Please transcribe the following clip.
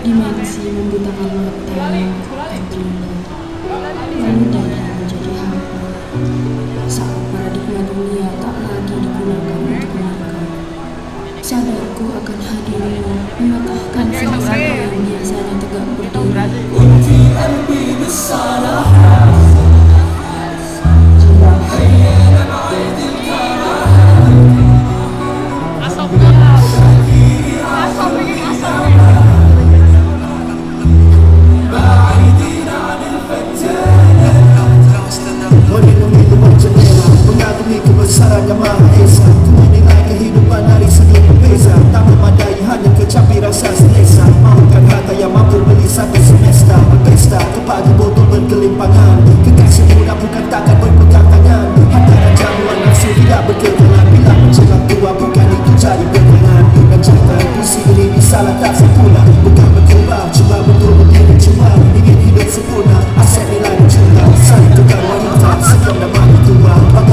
dimensi membutakan mata dan telinga, lalu dada menjadi hampa saat paradigma dunia tak lagi digunakan untuk mereka. Sadarku akan hadirmu mematahkan segala yang biasanya tegak berdiri. Mengagumi kebesaran yang Maha Esa, ku menilai kehidupan dari segi berbeza. Tak memadai hanya kecapi rasa selesa. Mahukan harta yang mampu beli satu semesta. Berpesta kepada botol berkelimpangan. Kekasih muda bukan takkan berpegang tangan. Hantaran jamuan nafsu tidak berkegelan. Bila menjelang tua bukan itu cari pegangan. Dan jangan puisi ini bisalah tak sempurna. Bukan berkembang, cuba betul berdiri cuma ingin hidup sempurna. Aset nilai juta, saling tukar wanita sebelum dah mati tua.